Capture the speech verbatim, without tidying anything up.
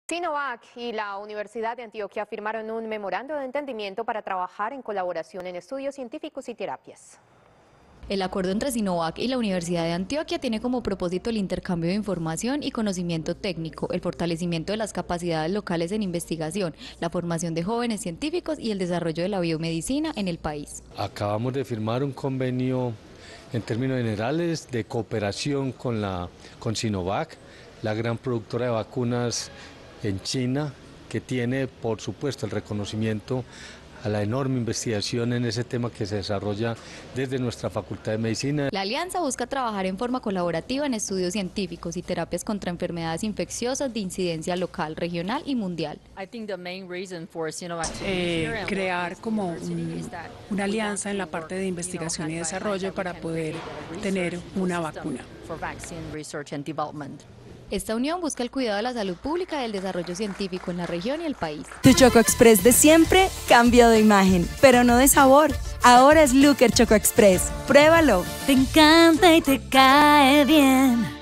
Sinovac y la Universidad de Antioquia firmaron un memorando de entendimiento para trabajar en colaboración en estudios científicos y terapias. El acuerdo entre Sinovac y la Universidad de Antioquia tiene como propósito el intercambio de información y conocimiento técnico, el fortalecimiento de las capacidades locales en investigación, la formación de jóvenes científicos y el desarrollo de la biomedicina en el país. Acabamos de firmar un convenio en términos generales de cooperación con, la, con Sinovac, la gran productora de vacunas en China, que tiene, por supuesto, el reconocimiento a la enorme investigación en ese tema que se desarrolla desde nuestra Facultad de Medicina. La alianza busca trabajar en forma colaborativa en estudios científicos y terapias contra enfermedades infecciosas de incidencia local, regional y mundial. Eh, crear como un, una alianza en la parte de investigación y desarrollo para poder tener una vacuna. Esta unión busca el cuidado de la salud pública y el desarrollo científico en la región y el país. Tu Choco Express de siempre cambió de imagen, pero no de sabor. Ahora es Looker Choco Express. Pruébalo. Te encanta y te cae bien.